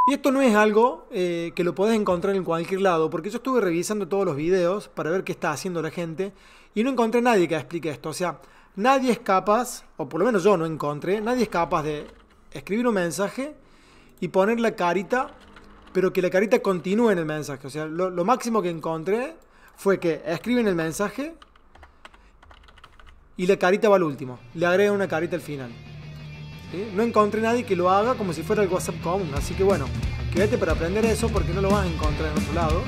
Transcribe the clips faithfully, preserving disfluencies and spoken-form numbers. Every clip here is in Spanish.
Y esto no es algo eh, que lo podés encontrar en cualquier lado, porque yo estuve revisando todos los videos para ver qué está haciendo la gente y no encontré a nadie que explique esto. O sea, nadie es capaz, o por lo menos yo no encontré, nadie es capaz de escribir un mensaje y poner la carita, pero que la carita continúe en el mensaje. O sea, lo, lo máximo que encontré fue que escriben el mensaje y la carita va al último, le agregan una carita al final. ¿Sí? No encontré nadie que lo haga como si fuera el WhatsApp común, así que bueno, quédate para aprender eso porque no lo vas a encontrar en otro lado.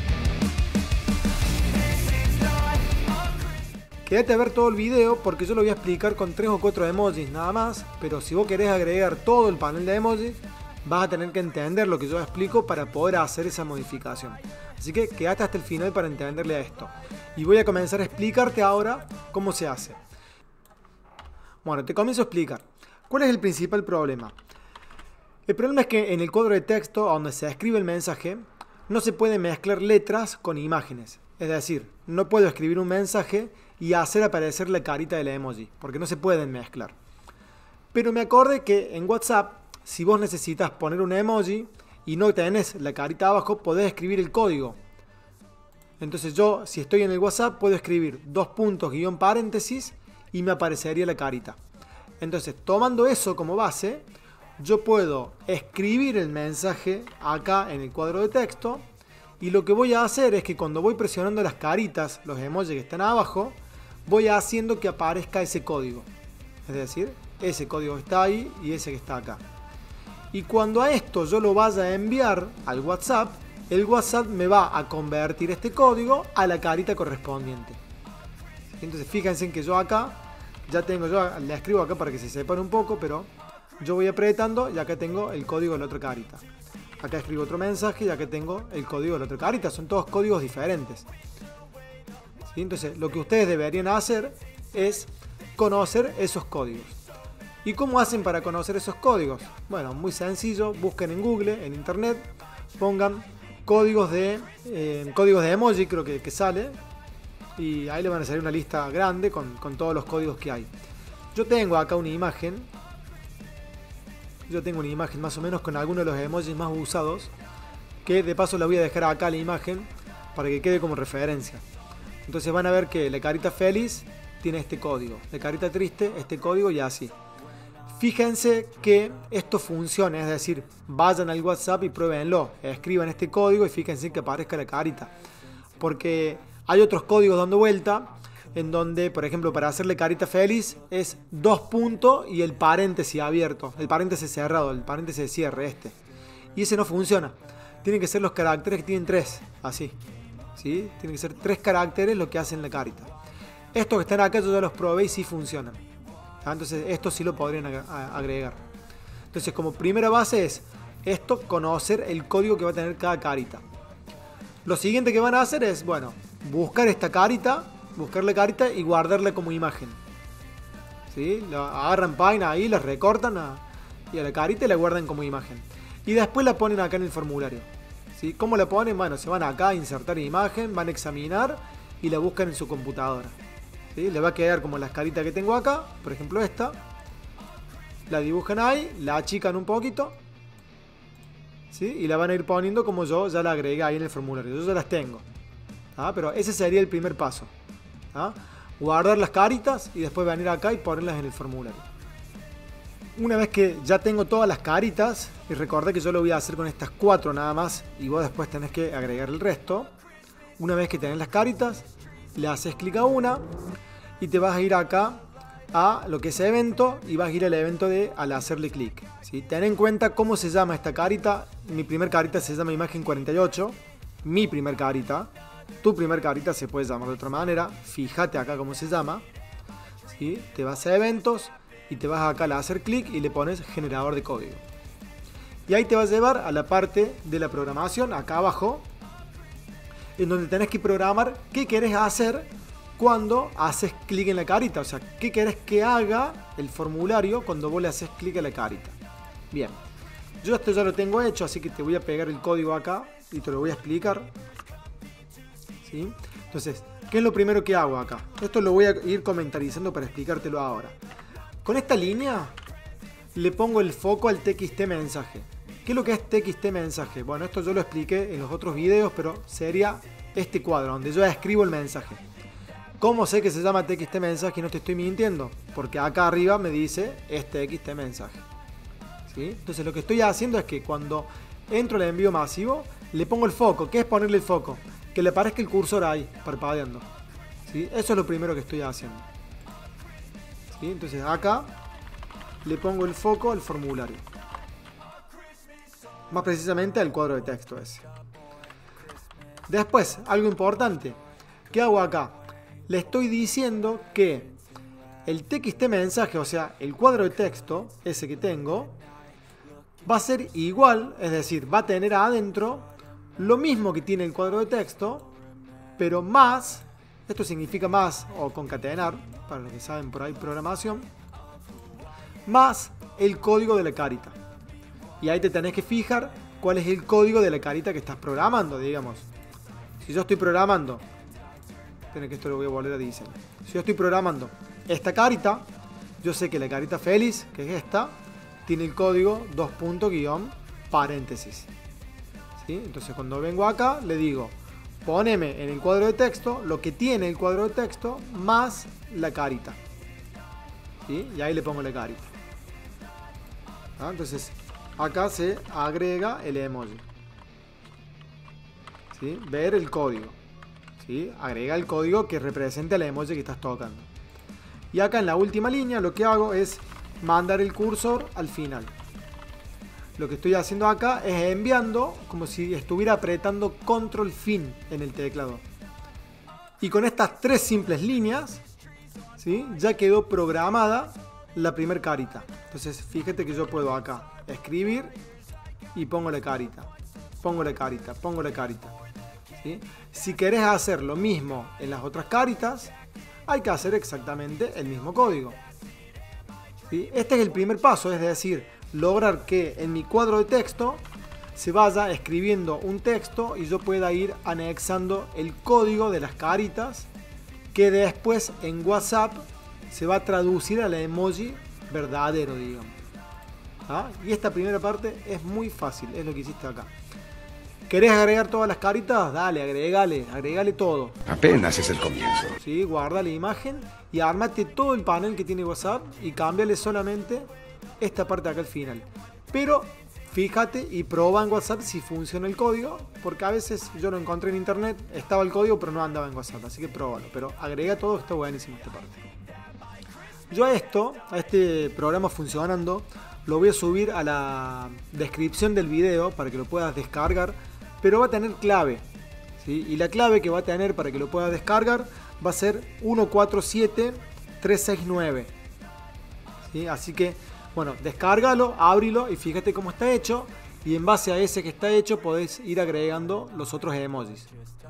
Quédate a ver todo el video porque yo lo voy a explicar con tres o cuatro emojis nada más, pero si vos querés agregar todo el panel de emojis, vas a tener que entender lo que yo explico para poder hacer esa modificación. Así que quédate hasta el final para entenderle a esto. Y voy a comenzar a explicarte ahora cómo se hace. Bueno, te comienzo a explicar. ¿Cuál es el principal problema? El problema es que en el cuadro de texto donde se escribe el mensaje no se puede mezclar letras con imágenes. Es decir, no puedo escribir un mensaje y hacer aparecer la carita del emoji, porque no se pueden mezclar. Pero me acordé que en WhatsApp, si vos necesitas poner un emoji y no tenés la carita abajo, podés escribir el código. Entonces yo, si estoy en el WhatsApp, puedo escribir dos puntos guión paréntesis y me aparecería la carita. Entonces, tomando eso como base, yo puedo escribir el mensaje acá en el cuadro de texto y lo que voy a hacer es que cuando voy presionando las caritas, los emojis que están abajo, voy haciendo que aparezca ese código. Es decir, ese código que está ahí y ese que está acá. Y cuando a esto yo lo vaya a enviar al WhatsApp, el WhatsApp me va a convertir este código a la carita correspondiente. Entonces fíjense en que yo acá ya tengo, yo la escribo acá para que se separe un poco, pero yo voy apretando y acá tengo el código de la otra carita. Acá escribo otro mensaje y acá tengo el código de la otra carita. Son todos códigos diferentes. ¿Sí? Entonces lo que ustedes deberían hacer es conocer esos códigos. ¿Y cómo hacen para conocer esos códigos? Bueno, muy sencillo. Busquen en Google, en internet, pongan códigos de, eh, códigos de emoji, creo que, que sale. Y ahí le van a salir una lista grande con, con todos los códigos que hay. Yo tengo acá una imagen. Yo tengo una imagen más o menos con algunos de los emojis más usados. Que de paso la voy a dejar acá la imagen para que quede como referencia. Entonces van a ver que la carita feliz tiene este código. La carita triste, este código y así. Fíjense que esto funciona. Es decir, vayan al WhatsApp y pruébenlo. Escriban este código y fíjense que aparezca la carita. Porque hay otros códigos dando vuelta en donde, por ejemplo, para hacerle carita feliz es dos puntos y el paréntesis abierto, el paréntesis cerrado, el paréntesis de cierre este. Y ese no funciona. Tienen que ser los caracteres que tienen tres, así. ¿Sí? Tienen que ser tres caracteres lo que hacen la carita. Estos que están acá yo ya los probé y sí funcionan. ¿Ah? Entonces estos sí lo podrían agregar. Entonces como primera base es esto, conocer el código que va a tener cada carita. Lo siguiente que van a hacer es, bueno, buscar esta carita, buscar la carita y guardarla como imagen. ¿Sí? La agarran página ahí, la recortan a, y a la carita y la guardan como imagen. Y después la ponen acá en el formulario. ¿Sí? ¿Cómo la ponen? Bueno, se van acá a insertar imagen, van a examinar y la buscan en su computadora. ¿Sí? Le va a quedar como las caritas que tengo acá, por ejemplo esta. La dibujan ahí, la achican un poquito. ¿Sí? Y la van a ir poniendo como yo ya la agregué ahí en el formulario. Yo ya las tengo. ¿Ah? Pero ese sería el primer paso. ¿Ah? Guardar las caritas y después venir acá y ponerlas en el formulario. Una vez que ya tengo todas las caritas, y recordé que yo lo voy a hacer con estas cuatro nada más, y vos después tenés que agregar el resto. Una vez que tenés las caritas, le haces clic a una y te vas a ir acá a lo que es evento y vas a ir al evento de al hacerle clic. ¿Sí? Ten en cuenta cómo se llama esta carita. Mi primer carita se llama imagen cuarenta y ocho. Mi primer carita. Tu primer carita se puede llamar de otra manera. Fíjate acá cómo se llama. ¿Sí? Te vas a eventos y te vas acá a hacer clic y le pones generador de código. Y ahí te va a llevar a la parte de la programación, acá abajo, en donde tenés que programar qué querés hacer cuando haces clic en la carita. O sea, qué querés que haga el formulario cuando vos le haces clic a la carita. Bien, yo esto ya lo tengo hecho, así que te voy a pegar el código acá y te lo voy a explicar. ¿Sí? Entonces, ¿qué es lo primero que hago acá? Esto lo voy a ir comentarizando para explicártelo ahora. Con esta línea le pongo el foco al T X T mensaje. ¿Qué es lo que es T X T mensaje? Bueno, esto yo lo expliqué en los otros videos, pero sería este cuadro donde yo escribo el mensaje. ¿Cómo sé que se llama T X T mensaje y no te estoy mintiendo? Porque acá arriba me dice es T X T mensaje. ¿Sí? Entonces lo que estoy haciendo es que cuando entro al envío masivo, le pongo el foco. ¿Qué es ponerle el foco? Que le aparezca el cursor ahí, parpadeando. ¿Sí? Eso es lo primero que estoy haciendo. ¿Sí? Entonces acá le pongo el foco al formulario. Más precisamente al cuadro de texto ese. Después, algo importante. ¿Qué hago acá? Le estoy diciendo que el T X T mensaje, o sea, el cuadro de texto, ese que tengo, va a ser igual, es decir, va a tener adentro lo mismo que tiene el cuadro de texto, pero más, esto significa más o concatenar, para los que saben por ahí programación, más el código de la carita. Y ahí te tenés que fijar cuál es el código de la carita que estás programando, digamos. Si yo estoy programando, tiene que esto lo voy a volver a diseñar. Si yo estoy programando esta carita, yo sé que la carita feliz, que es esta, tiene el código dos punto guión paréntesis. ¿Sí? Entonces cuando vengo acá, le digo, poneme en el cuadro de texto lo que tiene el cuadro de texto más la carita. ¿Sí? Y ahí le pongo la carita. ¿Ah? Entonces acá se agrega el emoji. ¿Sí? Ver el código. ¿Sí? Agrega el código que represente el emoji que estás tocando. Y acá en la última línea lo que hago es mandar el cursor al final. Lo que estoy haciendo acá es enviando como si estuviera apretando control fin en el teclado. Y con estas tres simples líneas, ¿sí? Ya quedó programada la primer carita. Entonces fíjate que yo puedo acá escribir y pongo la carita, pongo la carita, pongo la carita. ¿Sí? Si querés hacer lo mismo en las otras caritas, hay que hacer exactamente el mismo código. ¿Sí? Este es el primer paso, es decir, lograr que en mi cuadro de texto se vaya escribiendo un texto y yo pueda ir anexando el código de las caritas que después en WhatsApp se va a traducir al emoji verdadero, digamos. ¿Ah? Y esta primera parte es muy fácil, es lo que hiciste acá. ¿Querés agregar todas las caritas? Dale, agregale, agregale todo. Apenas es el comienzo. Sí, guarda la imagen y ármate todo el panel que tiene WhatsApp y cámbiale solamente esta parte de acá al final. Pero fíjate y prueba en WhatsApp si funciona el código, porque a veces yo lo encontré en internet, estaba el código pero no andaba en WhatsApp, así que pruébalo. Pero agrega todo, está buenísimo esta parte. Yo a esto, a este programa funcionando, lo voy a subir a la descripción del video para que lo puedas descargar, pero va a tener clave, ¿sí? Y la clave que va a tener para que lo puedas descargar va a ser uno cuatro siete tres seis nueve. ¿Sí? Así que, bueno, descárgalo, ábrilo y fíjate cómo está hecho. Y en base a ese que está hecho podés ir agregando los otros emojis.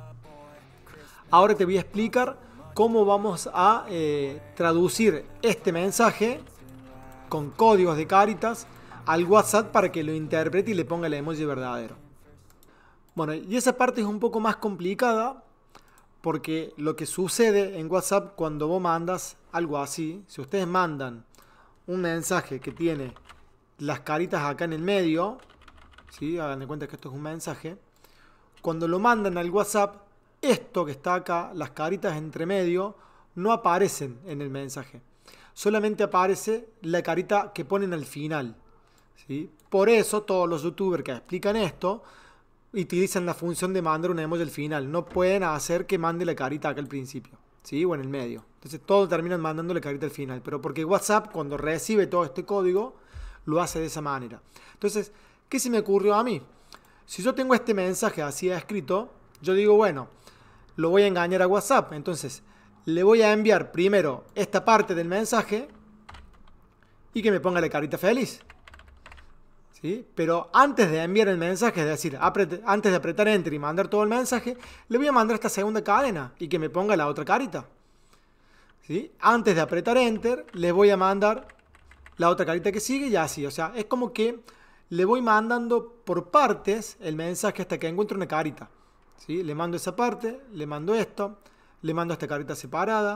Ahora te voy a explicar cómo vamos a eh, traducir este mensaje con códigos de caritas al WhatsApp para que lo interprete y le ponga el emoji verdadero. Bueno, y esa parte es un poco más complicada porque lo que sucede en WhatsApp cuando vos mandas algo así, si ustedes mandan un mensaje que tiene las caritas acá en el medio, ¿sí? Hagan de cuenta que esto es un mensaje, cuando lo mandan al WhatsApp, esto que está acá, las caritas entre medio, no aparecen en el mensaje. Solamente aparece la carita que ponen al final, ¿sí? Por eso todos los youtubers que explican esto utilizan la función de mandar un emoji al final. No pueden hacer que mande la carita acá al principio, ¿sí? O en el medio. Entonces todos terminan mandando la carita al final. Pero porque WhatsApp, cuando recibe todo este código, lo hace de esa manera. Entonces, ¿qué se me ocurrió a mí? Si yo tengo este mensaje así escrito, yo digo, bueno, lo voy a engañar a WhatsApp. Entonces, le voy a enviar primero esta parte del mensaje y que me ponga la carita feliz. ¿Sí? Pero antes de enviar el mensaje, es decir, antes de apretar Enter y mandar todo el mensaje, le voy a mandar esta segunda cadena y que me ponga la otra carita. ¿Sí? Antes de apretar Enter, le voy a mandar la otra carita que sigue y así. O sea, es como que le voy mandando por partes el mensaje hasta que encuentre una carita. ¿Sí? Le mando esa parte, le mando esto, le mando esta carita separada,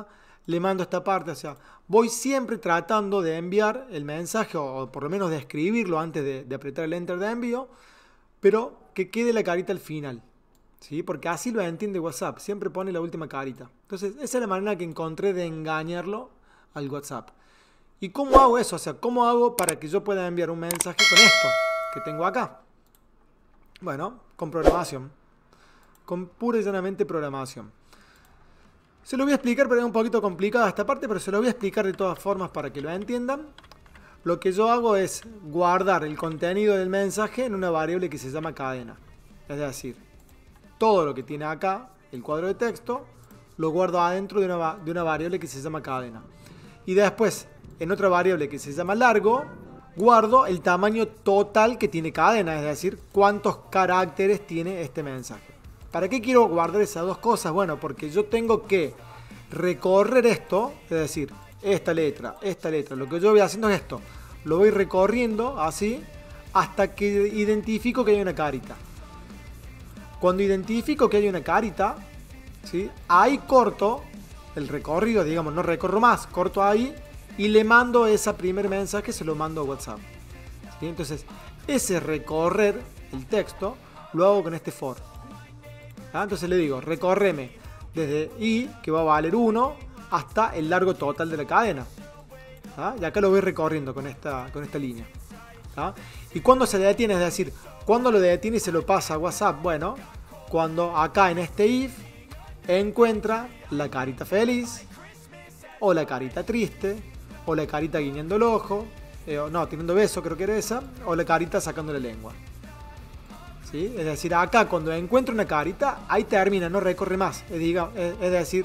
le mando esta parte. O sea, voy siempre tratando de enviar el mensaje, o por lo menos de escribirlo antes de, de apretar el enter de envío, pero que quede la carita al final, ¿sí? Porque así lo entiende WhatsApp, siempre pone la última carita. Entonces, esa es la manera que encontré de engañarlo al WhatsApp. ¿Y cómo hago eso? O sea, ¿cómo hago para que yo pueda enviar un mensaje con esto que tengo acá? Bueno, con programación. Con pura y llanamente programación. Se lo voy a explicar, pero es un poquito complicada esta parte, pero se lo voy a explicar de todas formas para que lo entiendan. Lo que yo hago es guardar el contenido del mensaje en una variable que se llama cadena. Es decir, todo lo que tiene acá, el cuadro de texto, lo guardo adentro de una, de una variable que se llama cadena. Y después, en otra variable que se llama largo, guardo el tamaño total que tiene cadena, es decir, cuántos caracteres tiene este mensaje. ¿Para qué quiero guardar esas dos cosas? Bueno, porque yo tengo que recorrer esto, es decir, esta letra, esta letra. Lo que yo voy haciendo es esto. Lo voy recorriendo así hasta que identifico que hay una carita. Cuando identifico que hay una carita, ¿sí? Ahí corto el recorrido, digamos, no recorro más, corto ahí y le mando ese primer mensaje, se lo mando a WhatsApp. ¿Sí? Entonces, ese recorrer el texto lo hago con este for. ¿Ah? Entonces le digo, recórreme desde i, que va a valer uno, hasta el largo total de la cadena. ¿Ah? Y acá lo voy recorriendo con esta, con esta línea. ¿Ah? Y cuando se detiene, es decir, cuando lo detiene y se lo pasa a WhatsApp, bueno, cuando acá en este if encuentra la carita feliz, o la carita triste, o la carita guiñando el ojo, eh, o no, teniendo beso, creo que era esa, o la carita sacando la lengua. ¿Sí? Es decir, acá cuando encuentra una carita, ahí termina, no recorre más. Es, diga, es, es decir,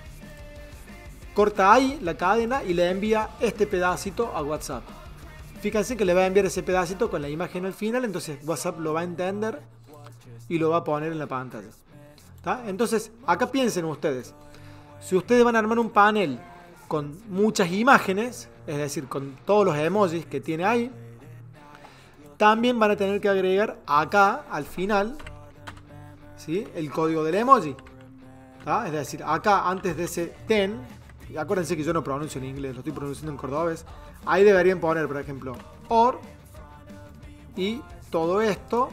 corta ahí la cadena y le envía este pedacito a WhatsApp. Fíjense que le va a enviar ese pedacito con la imagen al final, entonces WhatsApp lo va a entender y lo va a poner en la pantalla. ¿Tá? Entonces, acá piensen ustedes, si ustedes van a armar un panel con muchas imágenes, es decir, con todos los emojis que tiene ahí, también van a tener que agregar acá, al final, ¿sí? El código del emoji. ¿Tá? Es decir, acá antes de ese ten, acuérdense que yo no pronuncio en inglés, lo estoy pronunciando en cordobés, ahí deberían poner, por ejemplo, or, y todo esto,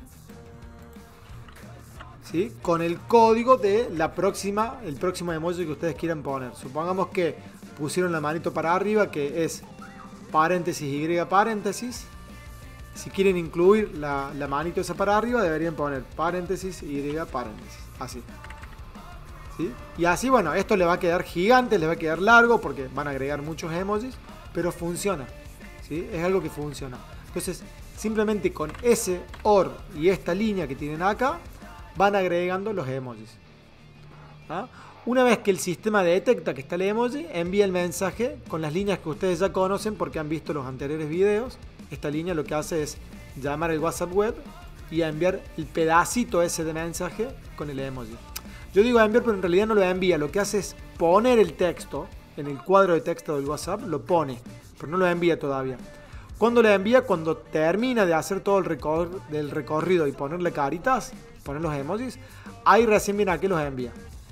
¿sí? Con el código de la próxima, el próximo emoji que ustedes quieran poner. Supongamos que pusieron la manito para arriba, que es paréntesis y paréntesis. Si quieren incluir la, la manito esa para arriba, deberían poner paréntesis y paréntesis. Así. ¿Sí? Y así, bueno, esto le va a quedar gigante, le va a quedar largo porque van a agregar muchos emojis, pero funciona. ¿Sí? Es algo que funciona. Entonces, simplemente con ese or y esta línea que tienen acá, van agregando los emojis. ¿Ah? Una vez que el sistema detecta que está el emoji, envía el mensaje con las líneas que ustedes ya conocen porque han visto los anteriores videos. Esta línea lo que hace es llamar el WhatsApp web y enviar el pedacito ese de mensaje con el emoji. Yo digo enviar, pero en realidad no lo envía. Lo que hace es poner el texto en el cuadro de texto del WhatsApp, lo pone, pero no lo envía todavía. ¿Cuándo lo envía? Cuando termina de hacer todo el, recor del recorrido y ponerle caritas, poner los emojis, ahí recién viene aquí los envía.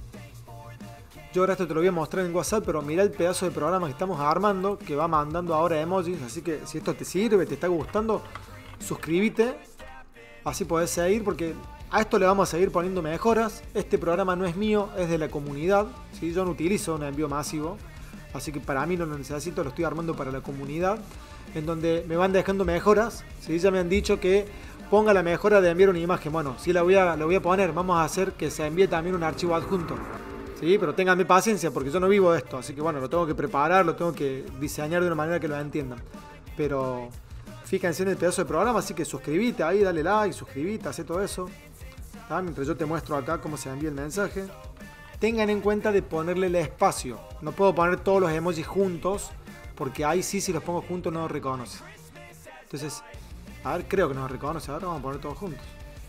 Yo ahora esto te lo voy a mostrar en WhatsApp, pero mira el pedazo de programa que estamos armando, que va mandando ahora emojis. Así que si esto te sirve, te está gustando, suscríbete. Así podés seguir, porque a esto le vamos a seguir poniendo mejoras. Este programa no es mío, es de la comunidad. ¿Sí? Yo no utilizo un envío masivo, así que para mí no lo necesito, lo estoy armando para la comunidad, en donde me van dejando mejoras. ¿Sí? Ya me han dicho que ponga la mejora de enviar una imagen. Bueno, sí la voy a, la voy a poner. Vamos a hacer que se envíe también un archivo adjunto. Sí, pero ténganme paciencia porque yo no vivo de esto, así que bueno, lo tengo que preparar, lo tengo que diseñar de una manera que lo entiendan. Pero fíjense en el pedazo de programa, así que suscríbete ahí, dale like, suscríbete, hace todo eso. ¿Tá? Mientras yo te muestro acá cómo se envía el mensaje. Tengan en cuenta de ponerle el espacio. No puedo poner todos los emojis juntos, porque ahí sí, si los pongo juntos no los reconoce. Entonces, a ver, creo que no los reconoce, ahora vamos a poner todos juntos.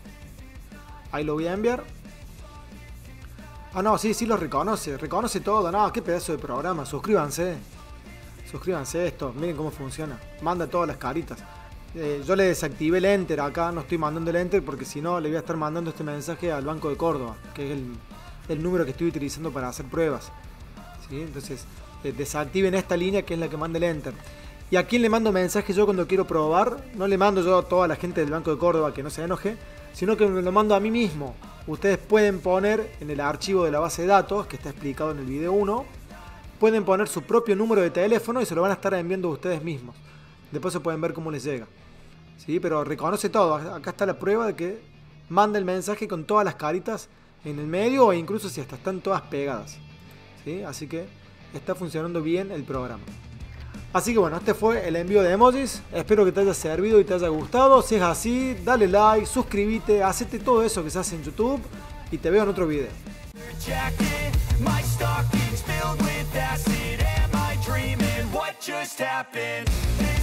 Ahí lo voy a enviar. Ah, no, sí, sí lo reconoce. Reconoce todo. No, qué pedazo de programa. Suscríbanse. Suscríbanse a esto. Miren cómo funciona. Manda todas las caritas. Eh, yo le desactivé el enter acá. No estoy mandando el enter porque si no le voy a estar mandando este mensaje al Banco de Córdoba, que es el, el número que estoy utilizando para hacer pruebas. ¿sí? Entonces eh, desactiven esta línea que es la que manda el enter. ¿Y a quién le mando mensajes yo cuando quiero probar? No le mando yo a toda la gente del Banco de Córdoba, que no se enoje, sino que me lo mando a mí mismo. Ustedes pueden poner en el archivo de la base de datos, que está explicado en el video uno, pueden poner su propio número de teléfono y se lo van a estar enviando a ustedes mismos. Después se pueden ver cómo les llega. ¿Sí? Pero reconoce todo. Acá está la prueba de que manda el mensaje con todas las caritas en el medio, e incluso si hasta están todas pegadas. ¿Sí? Así que está funcionando bien el programa. Así que bueno, este fue el envío de emojis. Espero que te haya servido y te haya gustado. Si es así, dale like, suscríbete, hacete todo eso que se hace en YouTube y te veo en otro video. Just happened.